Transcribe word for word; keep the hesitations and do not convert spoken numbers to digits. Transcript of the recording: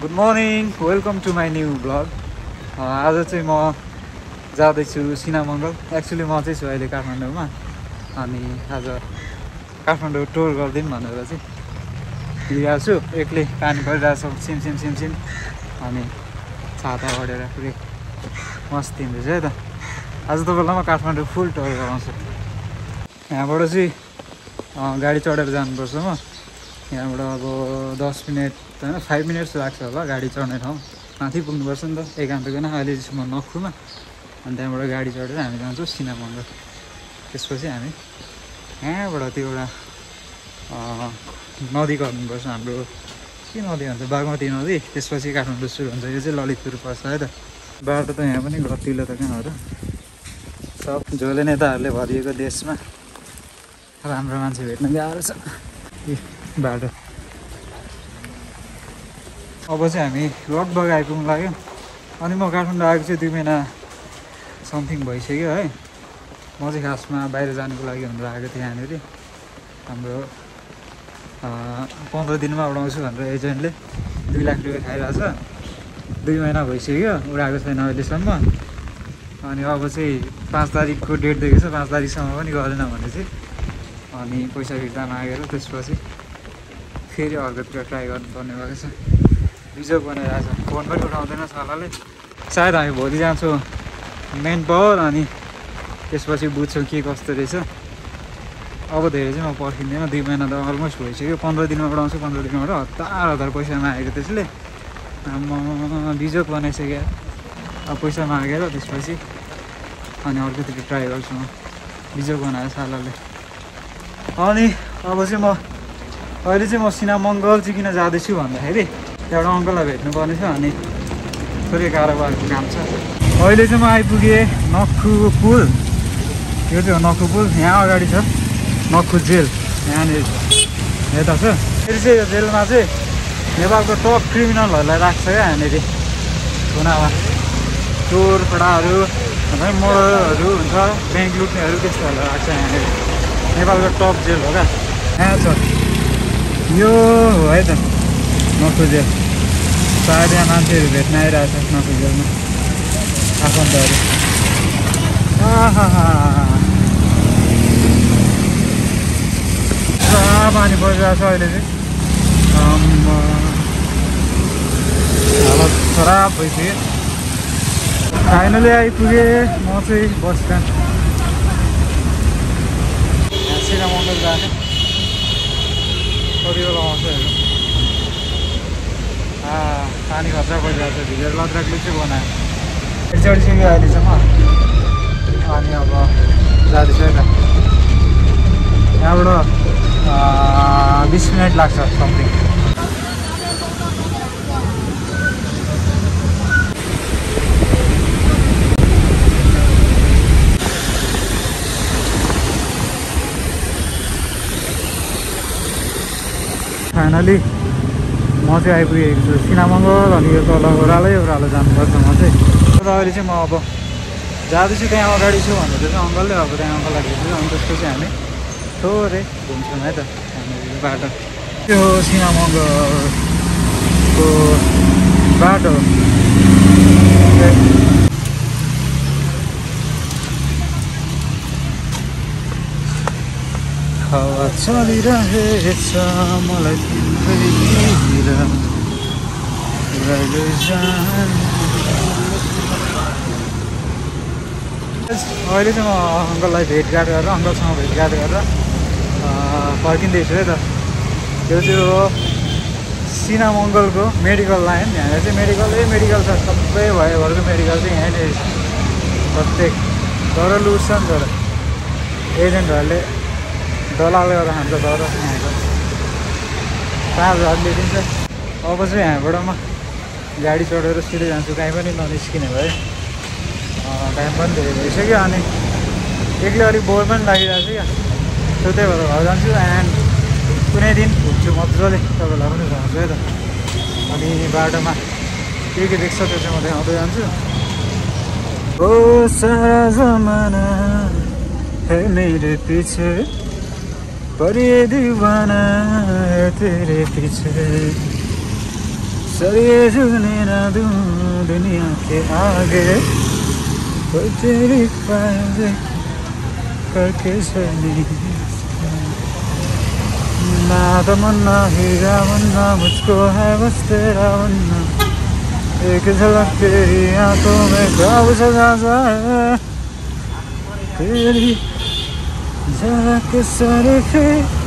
Good morning, welcome to my new blog. आज चाहिँ म जाँदैछु सिनामङ्गल। एक्चुली म चाहिँ छु अहिले काठमाडौँमा, अनि आज काठमाडौँ टुर गरिदिउँ भनेर चाहिँ हिँडिरहेको छु। एक्लै पानी परिरहेको छ सिम सिम सिम सिम, अनि छाता ओढेर पुरै मस्त हिँड्दैछु है त। आज तपाईँलाई म काठमाडौँ फुल टुर गराउँछु। यहाँबाट चाहिँ गाडी चढेर जानुपर्छ म। यहाँबाट अब दस मिनट होइन फाइभ मिनट्स लाग्छ होला गाडी चढ्ने ठाउँ। माथि पुग्नुपर्छ नि त, एकान्तकन अहिले चाहिँ म नखुमा, अनि त्यहाँबाट गाडी चढेर हामी जान्छौँ सिनामङ्गल। त्यसपछि हामी यहाँबाट त्यो एउटा नदी गर्नुपर्छ हाम्रो, के नदी भन्छ, बागमती नदी। त्यसपछि काठमाडौँ सुरु हुन्छ। यो चाहिँ ललितपुर पर्छ है त। बाटो त यहाँ पनि गतिलो त कहाँ हो र, सब झोले नेताहरूले भरिएको देशमा राम्रो मान्छे भेट्न गाह्रो छ बाटो। अब चाहिँ हामी लगभग आइपुग्नु लाग्यो। अनि म काठमाडौँ आएको चाहिँ दुई महिना समथिङ भइसक्यो है। म चाहिँ खासमा बाहिर जानुको लागि भनेर आएको थिएँ यहाँनिर। हाम्रो पन्ध्र दिनमा उडाउँछु भनेर एजेन्टले दुई लाख रुपियाँ खाइरहेको छ। दुई महिना भइसक्यो, उडाएको छैन अहिलेसम्म। अनि अब चाहिँ पाँच तारिकको डेट दिएको छ, पाँच तारिकसम्म पनि गरेन भने चाहिँ अनि पैसा फिर्ता मागेर त्यसपछि फेरि अर्कोतिर ट्राई गर्नुपर्ने भएको छ। बिजोग बनाइरहेको छ, फोन पनि उठाउँदैन सालाले। सायद हामी भोलि जान्छौँ मेन पावर, अनि त्यसपछि बुझ्छौँ के कस्तो रहेछ। अब धेरै चाहिँ म पर्खिँदैन, दुई महिना त अलमोस्ट भइसक्यो। पन्ध्र दिनमा उडाउँछु, पन्ध्र दिनबाट हतार हतार पैसा मागेको त्यसले म बिजोग बनाइसक्यो। अब पैसा मागेर त्यसपछि अनि अर्कोतिर ट्राई गर्छु म। बिजोग बनाएर सालाले। अनि अब चाहिँ म अहिले चाहिँ म सिनामङ्गल चाहिँ किन जाँदैछु भन्दाखेरि एउटा अङ्कललाई भेट्नुपर्ने छ, अनि थोरै कारोबारको काम छ। अहिले चाहिँ म आइपुगेँ नक्खु पुल। यो चाहिँ हो नक्खु पुल। यहाँ अगाडि छ नक्खु जेल, यहाँनिर यता छ। फेरि चाहिँ यो जेलमा चाहिँ नेपालको टप क्रिमिनलहरूलाई राख्छ क्या यहाँनिर। थुनामा चोर फडाहरू, मर्डरहरू हुन्छ, ब्याङ्क लुट्नेहरू, त्यस्तोहरूलाई राख्छ यहाँनिर। नेपालको टप जेल हो क्या। यहाँ छ यो हो है त नक्खु जेल। सायद यहाँ मान्छेहरू भेट्न आइरहेको छ नक्खु जेलमा, आफन्तहरू। पुरा पानी परिरहेको छ अहिले चाहिँ। हालत खराब भइसक्यो। फाइनली आइपुगेँ म चाहिँ बस स्ट्यान्ड। यहाँ सिनामङ्गल जाने कति बेला आउँछ हेर्नु। पानी खतरा परिरहेको छ, भिजेर लद्राकले चाहिँ बनायो। चढिसक्यो अहिलेसम्म, अनि अब जाँदैछ है त। यहाँबाट बिस मिनट लाग्छ समथिङ। फाइनली म चाहिँ आइपुगेको छु सिनामङ्गल। अनि यो तल ओह्रालै ओह्रालो जानुपर्छ म चाहिँ। तर अहिले चाहिँ म अब जाँदैछु, त्यहाँ अगाडि छु भन्दै थियो अङ्कलले। अब त्यहाँ अङ्कललाई भेट्छु, अनि त्यसपछि हामी थोरै घुम्छौँ है त यहाँनिर बाटो। त्यो हो सिनामङ्गलको बाटो। हावा चलिरहेछ मलाई तिम्रैतिर अहिले चाहिँ म अङ्कललाई भेटघाट गरेर, अङ्कलसँग भेटघाट गरेर फर्किँदैछु है त। त्यो चाहिँ हो सिनामङ्गलको मेडिकल लाइन। यहाँनिर चाहिँ मेडिकलै मेडिकल छ, सबै भयोभरको मेडिकल चाहिँ यहाँनिर प्रत्येक। तर लुट्छ नि तर एजेन्टहरूले, दलाल गरेर खान्छ तर यहाँको। पाँच हजारले दिन्छ। अब चाहिँ यहाँबाट म गाडी चढेर सिधै जान्छु, कहीँ पनि ननिस्किने भए। टाइम पनि धेरै भइसक्यो, अनि एक्लै अलिक बोर पनि लागिरहेको छ क्या। सो त्यही भएर घर जान्छु। एन्ड कुनै दिन घुम्छु मजाले, तपाईँलाई पनि घुमाउँछु है त। अनि बाटोमा के के देख्छ त्यो चाहिँ म देखाउँदै जान्छु। ओ सारा जमाना है मेरे पीछे पर ये दीवाना है तेरे पीछे सर ये झुकने ना दूं दुनिया के आगे, कोई तेरी ख्वाहिश करके सही ना तमन्ना हीरा बनना मुझको है बस तेरा बनना, एक झलक तेरी आंखों में ख्वाब सजा सा है, तेरी झलक सर पे